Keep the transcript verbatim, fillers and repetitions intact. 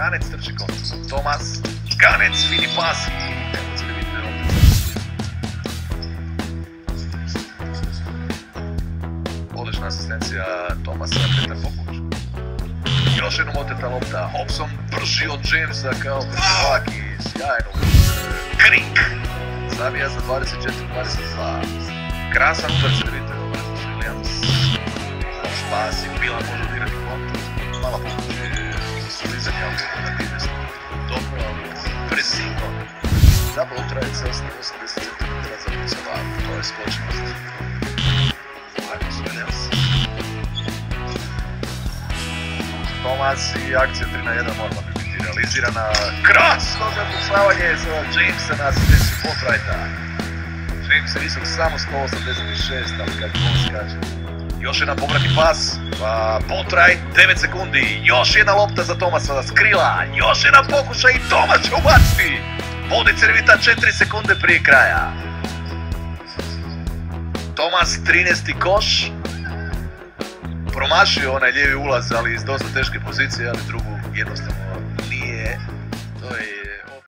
Ganec trči kontru. Tomas, Ganec, fini pas. Odlična asistencija Tomasa, Petar Popović. Još jednom oteta lopta, Hobson brži od Jamesa kao prvak i sjajno. Krik! Zabija za dvadeset četiri dvadeset dva. Krasan udar se vidite, Marcus Williams. Loš pas i Milan može odirati kontru. Mala pomoć je slizanja na desno. Dobro, ali presingno. Zapravo traje cesno osamdeset centimetara za pucava, to je skočnost. Marcus Williams. Tomas i akcija tri na jedan morala bi biti realizirana. Krasno zapucavanje za Jamesa na asistenciju Boatwrighta. James je visok samo sto osamdeset šest, ali kad on skače. Još jedan povratni pas, pa Boatwright, devet sekundi. Još jedna lopta za Tomasa s krila. Još jedan pokušaj i Tomas će ubaciti. Vodi Cedevita četiri sekunde prije kraja. Tomas trinaesti koš. Promašio onaj lijevi ulaz, ali iz dosta teške pozicije, ali drugu jednostavno